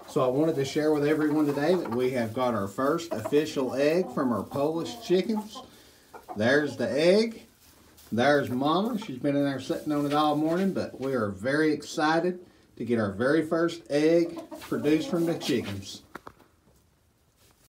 So I wanted to share with everyone today that we have got our first official egg from our Polish chickens. There's the egg. There's Mama. She's been in there sitting on it all morning, but we are very excited to get our very first egg produced from the chickens.